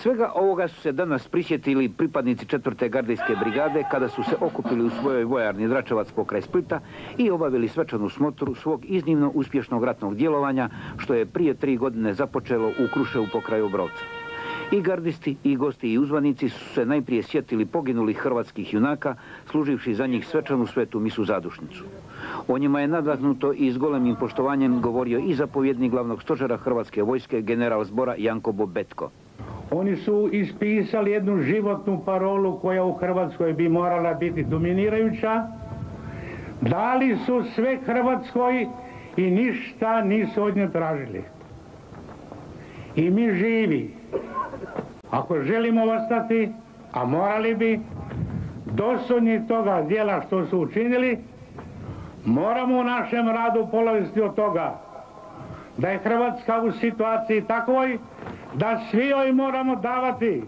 Svega ovoga su se danas prisjetili pripadnici 4. gardijske brigade kada su se okupili u svojoj vojarni Dračevac pokraj Splita i obavili svečanu smotru svog iznimno uspješnog ratnog djelovanja što je prije 3 godine započelo u Kruševu pokraj Obrovca. I gardisti, i gosti, i uzvanici su se najprije sjetili poginulih hrvatskih junaka, služivši za njih svečanu svetu misu zadušnicu. O njima je nadahnuto i s golemim poštovanjem govorio i zapovjednik glavnog stožera Hrvatske vojske, general zbora Janko Bobetko. Oni su ispisali jednu životnu parolu koja u Hrvatskoj bi morala biti dominirajuća. Dali su sve Hrvatskoj i ništa nisu od nje tražili. I mi živi, ako želimo ostati, a morali bi, dosudni toga djela što su učinili, moramo u našem radu polaziti od toga da je Hrvatska u situaciji takvoj da svi joj moramo davati,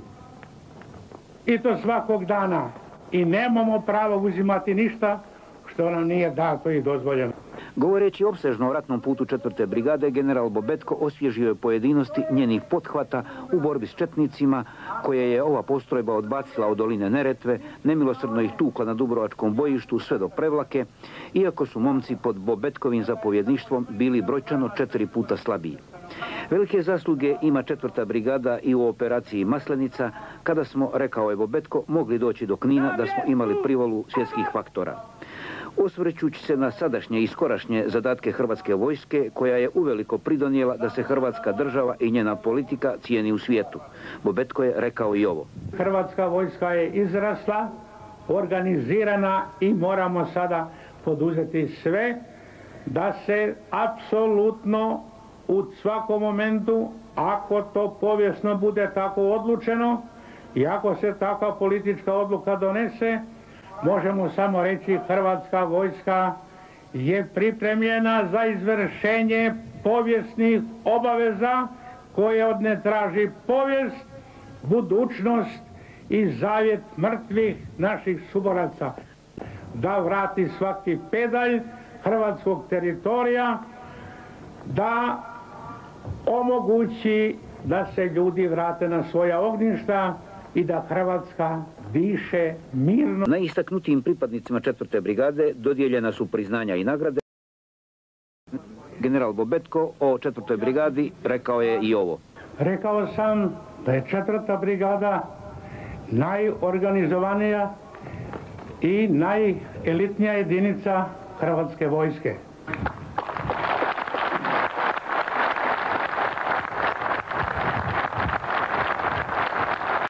i to svakog dana, i nemamo pravo uzimati ništa što nam nije dato i dozvoljeno. Govoreći opsežno o ratnom putu 4. brigade, general Bobetko osvježio je pojedinosti njenih pothvata u borbi s četnicima, koje je ova postrojba odbacila od doline Neretve, nemilosrdno ih tukla na Dubrovačkom bojištu sve do Prevlake, iako su momci pod Bobetkovim zapovjedništvom bili brojčano 4 puta slabiji. Velike zasluge ima 4. brigada i u operaciji Maslenica, kada smo, rekao je Bobetko, mogli doći do Knina da smo imali privolu svjetskih faktora. Osvrćući se na sadašnje i skorašnje zadatke Hrvatske vojske, koja je uveliko pridonijela da se Hrvatska država i njena politika cijeni u svijetu. Bobetko je rekao i ovo. Hrvatska vojska je izrasla, organizirana i moramo sada poduzeti sve da se apsolutno u svakom momentu, ako to povijesno bude tako odlučeno i ako se takva politička odluka donese, možemo samo reći Hrvatska vojska je pripremljena za izvršenje povijesnih obaveza koje od nje traži povijest, budućnost i zavjet mrtvih naših suboraca. Da vrati svaki pedalj hrvatskog teritorija, da omogući da se ljudi vrate na svoja ognjišta i da Hrvatska diše mirno. Najistaknutijim pripadnicima 4. brigade dodijeljena su priznanja i nagrade. General Bobetko o 4. brigadi rekao je i ovo. Rekao sam da je 4. brigada najorganizovanija i najelitnija jedinica Hrvatske vojske.